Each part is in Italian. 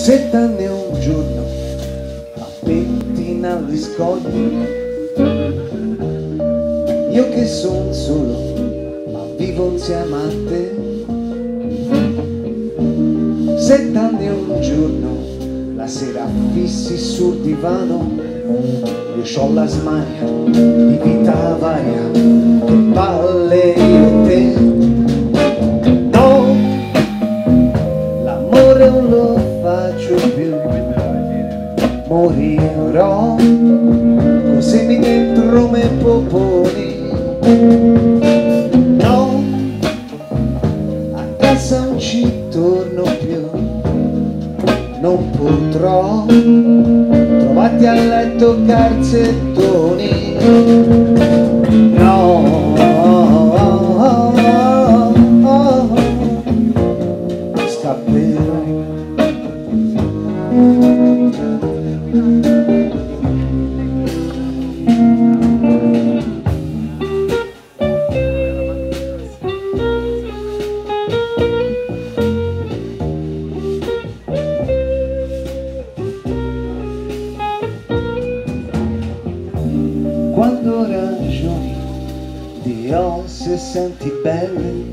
7 anni e un giorno a pettina agli scogli, io che son solo ma vivo insieme a te. 7 anni e un giorno la sera fissi sul divano, io c'ho la smania di vita varia, che palle io e te. No, l'amore non lo faccio più, morirò così mi dentro me poponi. No, a casa non ci torno più, non potrò trovarti a letto calzettoni. No, scapperò. Quando ragioni di se senti belle,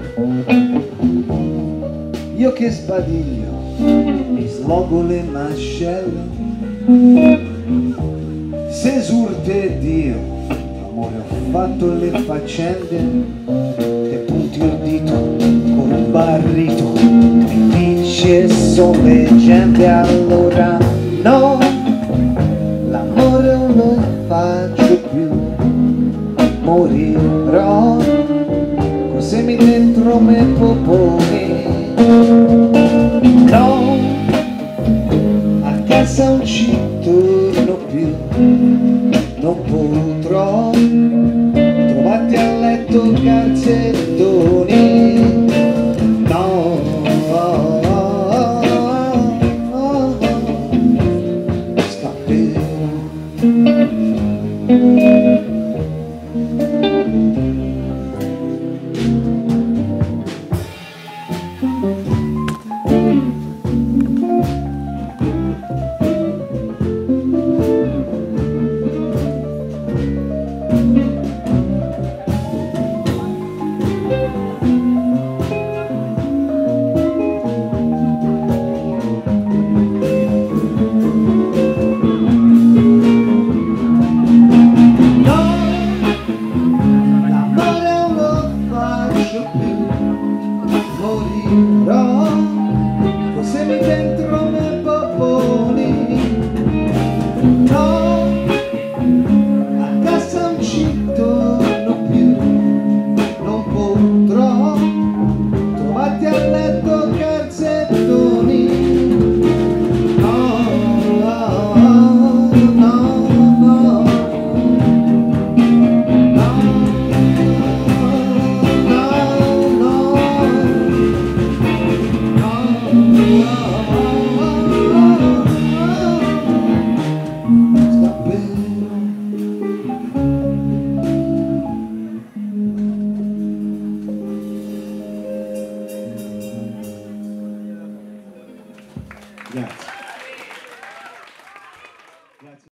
io che sbadiglio mi slogo le mascelle. Se esurte Dio, amore ho fatto le faccende, e punti il dito con un barrito, mi dice son leggende. Allora no, l'amore non lo faccio più, morirò così mi dentro me poponi. No, a casa non ci torno più, non potrò trovarti a letto calzettoni. No, scapperò. Morirò